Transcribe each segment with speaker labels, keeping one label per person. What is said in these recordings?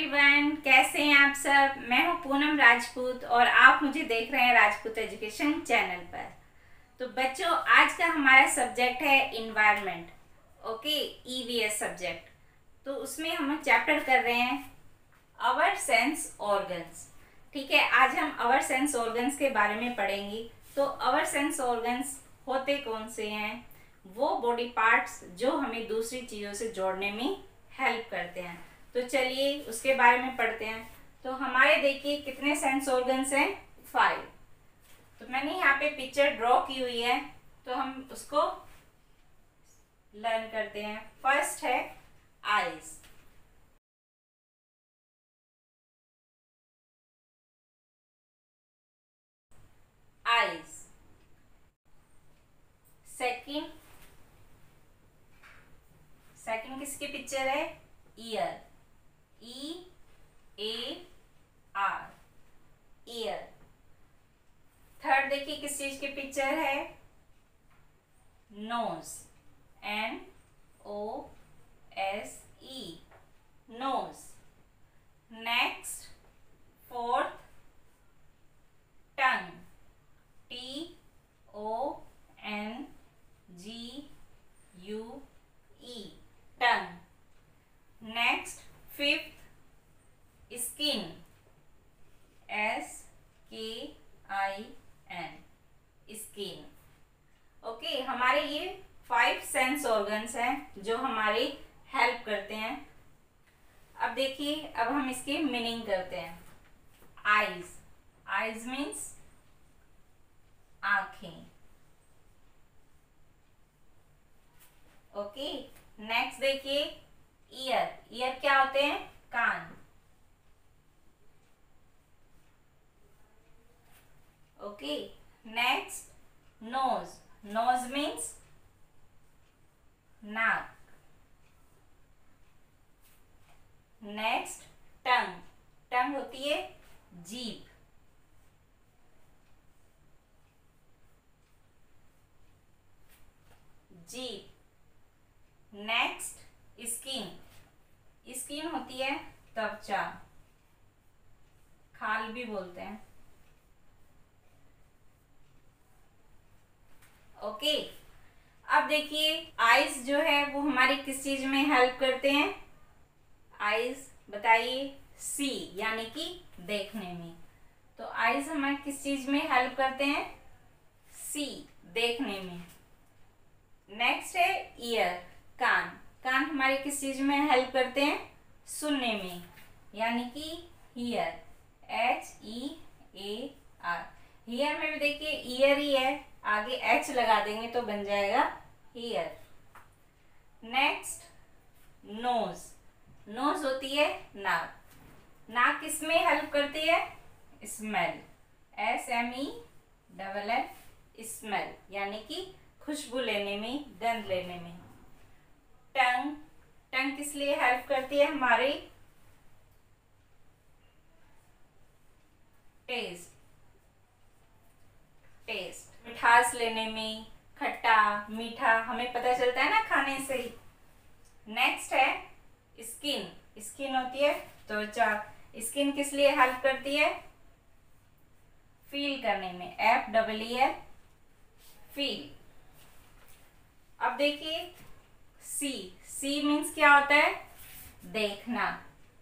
Speaker 1: Everyone, कैसे हैं आप सब। मैं हूं पूनम राजपूत और आप मुझे देख रहे हैं राजपूत एजुकेशन चैनल पर। तो बच्चों, आज का हमारा सब्जेक्ट है इन्वायरमेंट। Okay, EVS subject. तो उसमें हम चैप्टर कर रहे हैं आवर सेंस ऑर्गन्स। ठीक है, आज हम आवर सेंस ऑर्गन्स के बारे में पढ़ेंगे। तो आवर सेंस ऑर्गन्स होते कौन से हैं? वो बॉडी पार्ट्स जो हमें दूसरी चीज़ों से जोड़ने में हेल्प करते हैं। तो चलिए उसके बारे में पढ़ते हैं। तो हमारे देखिए कितने सेंस ऑर्गन्स हैं? 5। तो मैंने यहाँ पे पिक्चर ड्रॉ की हुई है, तो हम उसको लर्न करते हैं। फर्स्ट है आईज। आईज। सेकंड सेकंड किसकी पिक्चर है? ईयर। EAR, ear. थर्ड देखिए किस चीज की पिक्चर है? Nose. NOSE, nose. Next fourth tongue. TONGUE, tongue. Next fifth skin. SKIN, skin. Okay, हमारे ये 5 सेंस ऑर्गन्स हैं जो हमारी हेल्प करते हैं। अब देखिए, अब हम इसकी मीनिंग करते हैं। आईज। आईज मीन्स आंखें। ओके, नेक्स्ट देखिए ईयर। ईयर क्या होते हैं? कान। Okay, next nose. Nose means नाक। Next tongue. टंग होती है जीभ। जीभ। Next skin. स्किन होती है त्वचा, खाल भी बोलते हैं। ओके, अब देखिए आईज जो है वो हमारी किस चीज में हेल्प करते हैं? आईज बताइए। सी यानी कि देखने में। तो आईज हमारे किस चीज में हेल्प करते हैं? सी, देखने में। नेक्स्ट है ईयर, कान। कान हमारे किस चीज में हेल्प करते हैं? सुनने में, यानी कि हियर। HEAR। हियर में भी देखिए ईयर ही है, आगे H लगा देंगे तो बन जाएगा हियर। Next nose. नोज होती है नाक। नाक किसमें हेल्प करती है? स्मेल। SMELL, स्मेल, यानी कि खुशबू लेने में, गंध लेने में। टंग। टंग किस लिए हेल्प करती है? हमारी टेस्ट। टेस्ट, मिठास लेने में, खट्टा मीठा हमें पता चलता है ना खाने से ही। नेक्स्ट है स्किन। स्किन होती है त्वचा। स्किन किस लिए हेल्प करती है? फील करने में। FEEL, feel. अब देखिए सी। सी मीन्स क्या होता है? देखना।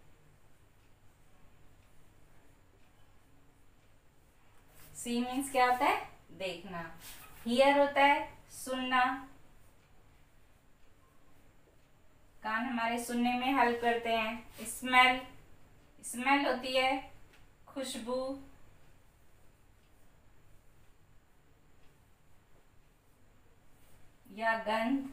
Speaker 1: सी मीन्स क्या होता है? देखना। हियर होता है सुनना। कान हमारे सुनने में हेल्प करते हैं। स्मेल। स्मेल होती है खुशबू। या गंध।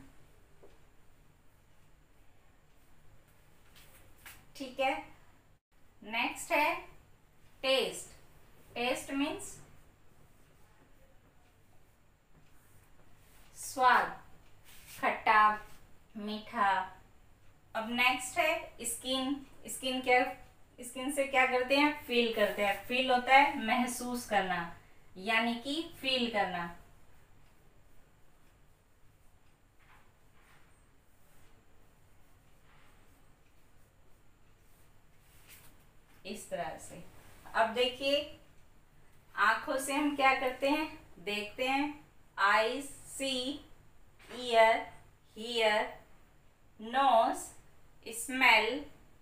Speaker 1: ठीक है, नेक्स्ट है टेस्ट। टेस्ट मीन्स स्वाद, खट्टा मीठा। अब नेक्स्ट है स्किन। स्किन क्या? स्किन से क्या करते हैं? फील करते हैं। फील होता है महसूस करना, यानी कि फील करना। इस तरह से। अब देखिए, आंखों से हम क्या करते हैं, देखते हैं। Eyes, see, ear, hear, nose, smell,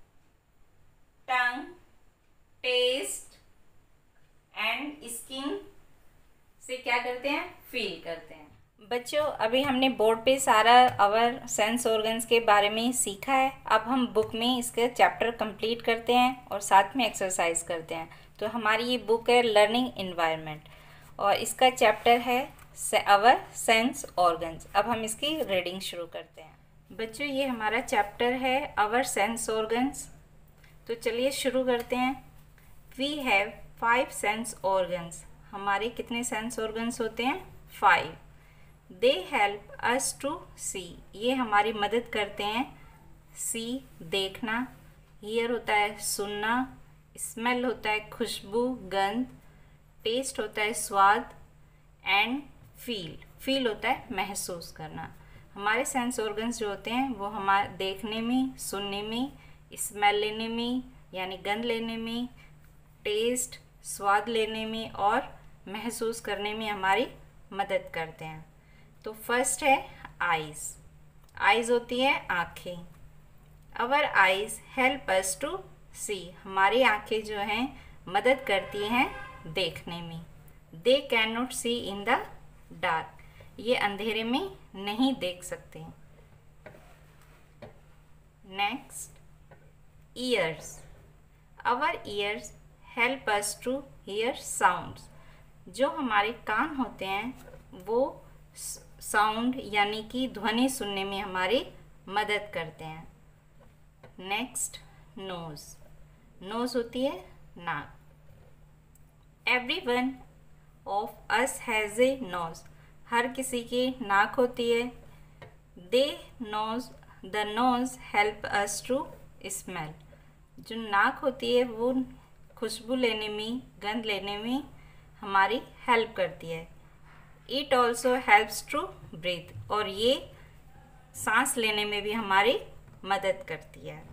Speaker 1: tongue, taste and skin से क्या करते हैं, फील करते हैं। बच्चों, अभी हमने बोर्ड पे सारा आवर सेंस ऑर्गन्स के बारे में सीखा है। अब हम बुक में इसके चैप्टर कंप्लीट करते हैं और साथ में एक्सरसाइज करते हैं। तो हमारी ये बुक है लर्निंग एनवायरनमेंट और इसका चैप्टर है आवर सेंस ऑर्गन्स। अब हम इसकी रीडिंग शुरू करते हैं। बच्चों, ये हमारा चैप्टर है आवर सेंस ऑर्गन्स। तो चलिए शुरू करते हैं। We have 5 sense organs. हमारे कितने सेंस ऑर्गन्स होते हैं, 5। दे हेल्प अस टू सी, ये हमारी मदद करते हैं। सी, देखना। हियर होता है सुनना। स्मेल होता है खुशबू, गंध। टेस्ट होता है स्वाद। एंड फील, फील होता है महसूस करना। हमारे सेंस ऑर्गन्स जो होते हैं वो हमारे देखने में, सुनने में, स्मेल लेने में यानी गंध लेने में, टेस्ट स्वाद लेने में और महसूस करने में हमारी मदद करते हैं। तो फर्स्ट है आइज़। आइज़ होती है आँखें। Our eyes help us to see, हमारी आँखें जो हैं मदद करती हैं देखने में। They can not see in the dark, ये अंधेरे में नहीं देख सकते। Next, ears. Our ears help us to hear sounds, जो हमारे कान होते हैं वो साउंड यानी कि ध्वनि सुनने में हमारी मदद करते हैं। Next, nose. नोज होती है नाक। Everyone of us has a nose, हर किसी की नाक होती है। The nose, the nose help us to smell, जो नाक होती है वो खुशबू लेने में, गंध लेने में हमारी हेल्प करती है। It also helps to breathe, और ये सांस लेने में भी हमारी मदद करती है।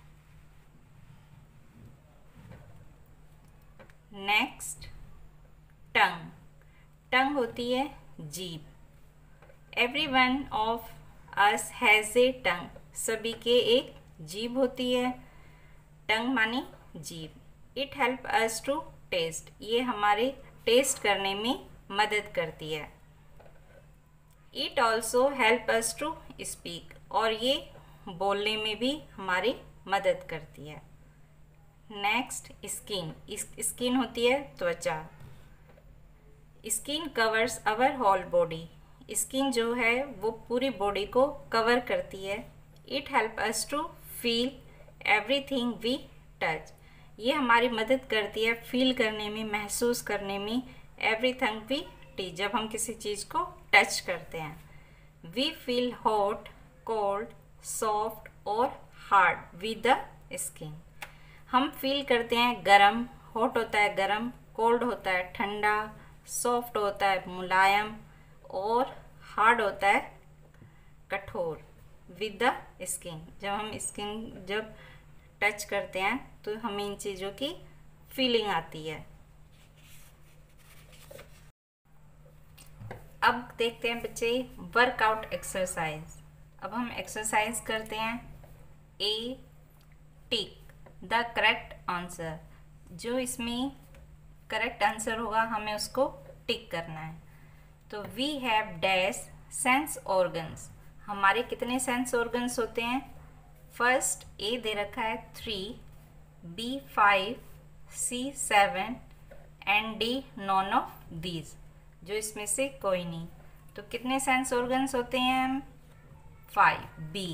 Speaker 1: Next, tongue. टंग होती है जीभ। Everyone of us has a tongue, सभी के एक जीभ होती है। टंग मानी जीभ। It help us to taste, ये हमारे टेस्ट करने में मदद करती है। It also help us to speak, और ये बोलने में भी हमारी मदद करती है। Next, skin. स्किन होती है त्वचा। Skin covers our whole body, skin जो है वो पूरी बॉडी को कवर करती है। It help us to feel everything we touch, ये हमारी मदद करती है फील करने में, महसूस करने में। एवरीथिंग वी टच, जब हम किसी चीज़ को टच करते हैं। We feel hot, cold, soft और हार्ड विद द स्किन, हम फील करते हैं गरम, हॉट होता है गरम, कोल्ड होता है ठंडा, सॉफ्ट होता है मुलायम और हार्ड होता है कठोर विद द स्किन। जब टच करते हैं तो हमें इन चीज़ों की फीलिंग आती है। अब देखते हैं बच्चे वर्कआउट एक्सरसाइज। अब हम एक्सरसाइज करते हैं। A, tick the correct answer, जो इसमें करेक्ट आंसर होगा हमें उसको टिक करना है। तो we have dash sense organs, हमारे कितने सेंस ऑर्गन्स होते हैं। फर्स्ट ए दे रखा है 3, B 5, C 7 and D none of these, जो इसमें से कोई नहीं। तो कितने सेंस ऑर्गन्स होते हैं हम, 5, B.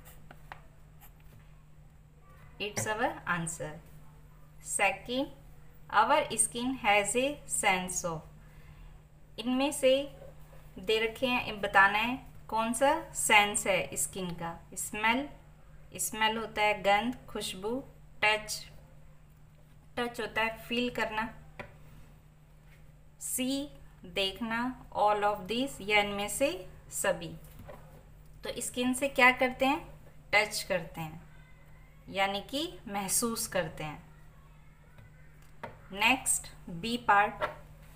Speaker 1: It's our answer. Second, our skin has a sense of, इनमें से दे रखे हैं, बताना है कौन सा सेंस है स्किन का। स्मेल, स्मेल होता है गंध, खुशबू। टच, टच होता है फील करना। सी, देखना। ऑल ऑफ दिस, या इनमें से सभी। तो स्किन से क्या करते हैं, टच करते हैं यानी कि महसूस करते हैं। Next B part,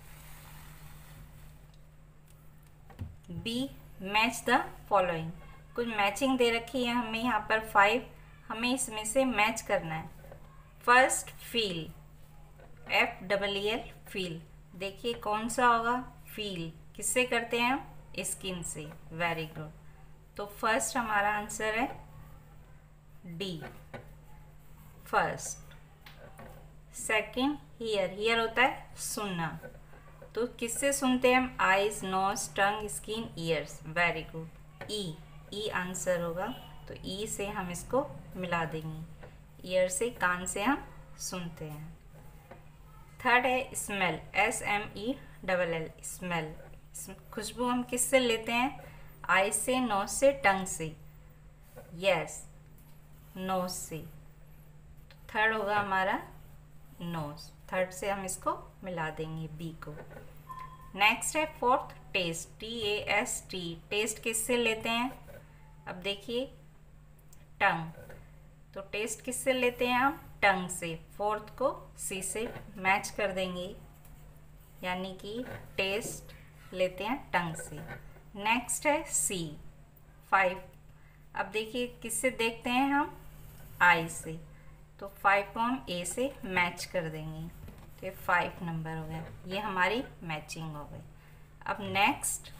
Speaker 1: B match the following. कुछ मैचिंग दे रखी है हमें यहाँ पर 5, हमें इसमें से मैच करना है। फर्स्ट फील, FEEL फील, देखिए कौन सा होगा, फील किससे करते हैं हम, स्किन से। Very good. तो फर्स्ट हमारा आंसर है D, first. Second hear, hear होता है सुनना, तो किससे सुनते हैं हम, eyes, nose, tongue, skin, ears. Very good. E answer होगा, तो ई से हम इसको मिला देंगे, ईयर से, कान से हम सुनते हैं। थर्ड है स्मेल, SMELL, स्मेल, खुशबू हम किससे लेते हैं, आई से, नोज से, टंग से। यस, नोज से। थर्ड होगा हमारा नोज, थर्ड से हम इसको मिला देंगे बी को। नेक्स्ट है फोर्थ टेस्ट, TAST, टेस्ट किससे लेते हैं, अब देखिए टंग, तो टेस्ट किससे लेते हैं हम, टंग से। फोर्थ को सी से मैच कर देंगे, यानी कि टेस्ट लेते हैं टंग से। नेक्स्ट है सी, 5, अब देखिए किससे देखते हैं हम, आई से, तो 5 को हम ए से मैच कर देंगे, तो ये 5 नंबर हो गया, ये हमारी मैचिंग हो गई। अब next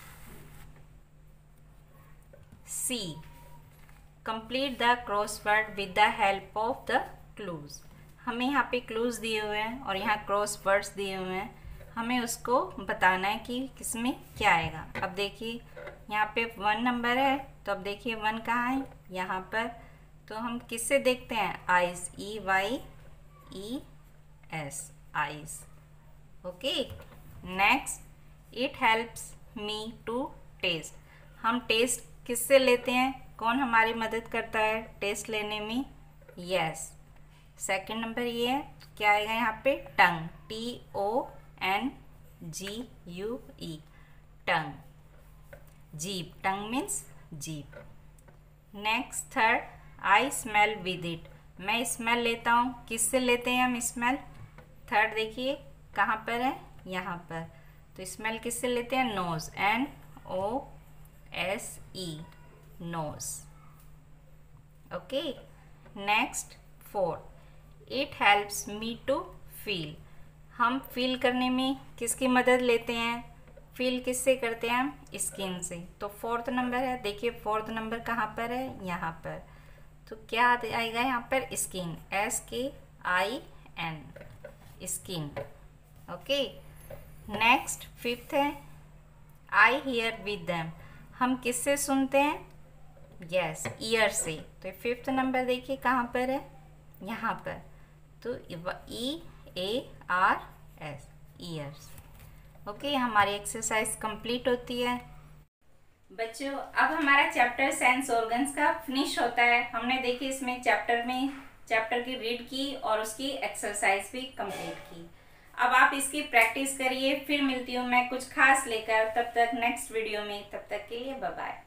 Speaker 1: C, complete the crossword with the help of the clues. हमें यहाँ पे क्लूज दिए हुए हैं और यहाँ क्रॉसवर्ड्स दिए हुए हैं, हमें उसको बताना है कि किसमें क्या आएगा। अब देखिए यहाँ पे 1 नंबर है, तो अब देखिए 1 कहाँ है, यहाँ पर, तो हम किससे देखते हैं, eyes, EYES, eyes. Okay. Next, it helps me to taste, हम टेस्ट किससे लेते हैं, कौन हमारी मदद करता है टेस्ट लेने में, यस। सेकंड नंबर ये है, तो क्या आएगा यहाँ पे, टंग, TONGUE, टंग, जीभ, टंग मीन्स जीभ। Next third, I smell with it, मैं स्मेल लेता हूँ, किससे लेते हैं हम स्मेल, थर्ड देखिए कहाँ पर है, यहाँ पर, तो स्मेल किससे लेते हैं, nose, NOSE, nose. Okay. Next 4, it helps me to feel, हम फील करने में किसकी मदद लेते हैं, फील किससे करते हैं हम, स्किन से। तो 4th नंबर है, देखिए 4th नंबर कहाँ पर है, यहाँ पर, तो क्या आएगा यहाँ पर, skin, SKIN, skin. Okay. Next 5th है, आई हियर विद दैम, हम किससे सुनते हैं, यस, ईयर से। तो 5th नंबर देखिए कहाँ पर है, यहाँ पर, तो EARS, ईयर्स। ओके, हमारी एक्सरसाइज कंप्लीट होती है। बच्चों, अब हमारा चैप्टर सेंस ऑर्गन्स का फिनिश होता है। हमने देखिए इसमें चैप्टर की रीड की और उसकी एक्सरसाइज भी कंप्लीट की। अब आप इसकी प्रैक्टिस करिए, फिर मिलती हूँ मैं कुछ खास लेकर, तब तक नेक्स्ट वीडियो में, तब तक के लिए बाय बाय।